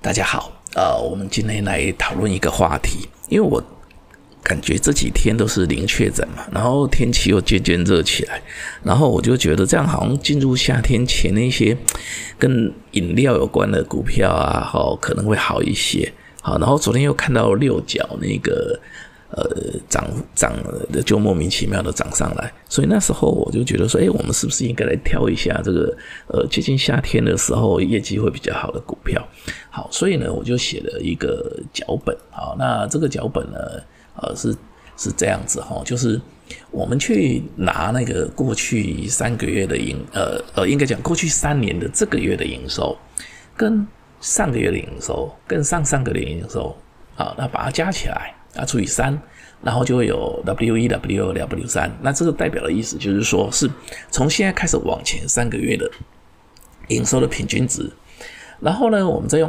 大家好，我们今天来讨论一个话题，因为我感觉这几天都是零确诊嘛，然后天气又渐渐热起来，然后我就觉得这样好像进入夏天前那些跟饮料有关的股票啊，可能会好一些。好，然后昨天又看到六角那个涨的就莫名其妙的涨上来，所以那时候我就觉得说，我们是不是应该来挑一下这个接近夏天的时候业绩会比较好的股票？好，所以呢我就写了一个脚本。好，那这个脚本呢是这样子哈，就是我们去拿那个过去3个月的应该讲过去3年的这个月的营收，跟上个月的营收，跟上上个月的营收，好，那把它加起来。除以3，然后就会有 W1、W2、W3。那这个代表的意思就是说，是从现在开始往前3个月的营收的平均值。然后呢，我们再用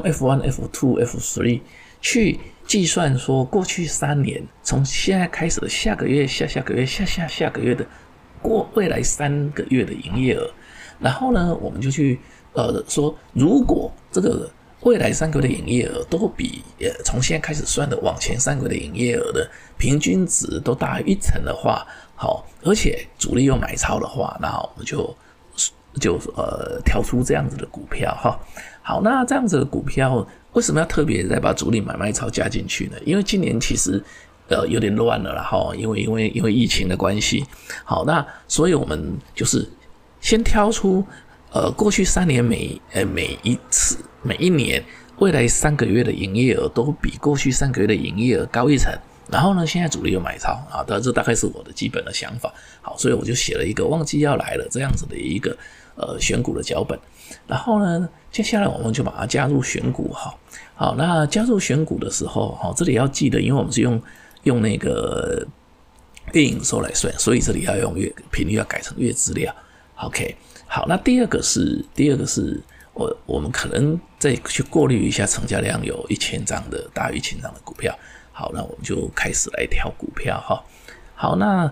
F1、F2、F3 去计算说，过去3年从现在开始的下个月、下下个月、下个月的未来3个月的营业额。然后呢，我们就去说，如果这个未来3个月的营业额都比从现在开始算的往前3个月的营业额的平均值都大于1成的话，好，而且主力又买超的话，那我们就挑出这样子的股票哈。好，那这样子的股票为什么要特别再把主力买卖超加进去呢？因为今年其实有点乱了啦哈，因为疫情的关系。好，那所以我们就是先挑出过去3年每一年未来3个月的营业额都比过去3个月的营业额高1成，然后呢，现在主力又买超啊，这大概是我的基本的想法。好，所以我就写了一个忘记要来了这样子的一个选股的脚本。然后呢，接下来我们就把它加入选股哈。好，那加入选股的时候，好，这里要记得，因为我们是用那个月营收来算，所以这里要用频率要改成月资料。OK， 好，那第二个是我们可能再去过滤一下成交量有1000张的大于1000张的股票。好，那我们就开始来挑股票哈。好，那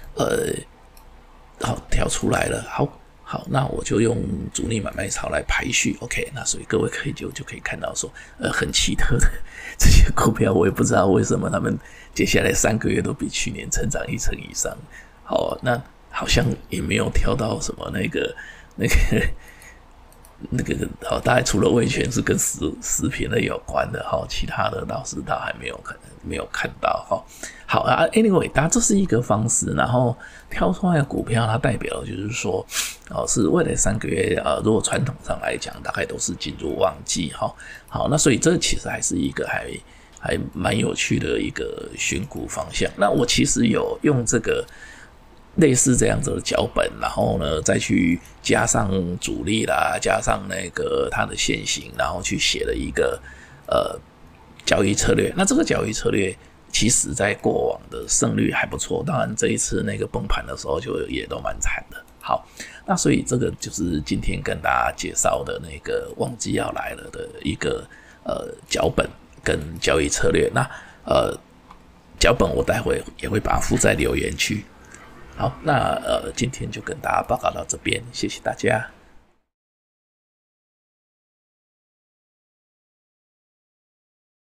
好，挑出来了。好，那我就用主力买卖超来排序。OK， 那所以各位就可以看到说，很奇特的这些股票，我也不知道为什么他们接下来3个月都比去年成长1成以上。好，那好像也没有挑到什么那个好，大概除了味全是跟食品类有关的哈，其他的倒还没有看到哈。好啊 ，anyway， 当然这是一个方式，然后挑出来的股票，它代表就是说，是未来3个月如果传统上来讲，大概都是进入旺季哈。好，那所以这其实还是一个还蛮有趣的一个选股方向。那我其实有用这个类似这样子的脚本，然后呢再去加上主力啦，加上那个它的线型，然后去写了一个交易策略。那这个交易策略其实在过往的胜率还不错，当然这一次那个崩盘的时候就也都蛮惨的。好，那所以这个就是今天跟大家介绍的那个旺季要来了的一个脚本跟交易策略。那脚本我待会也会把它附在留言区。好，那今天就跟大家报告到这边，谢谢大家。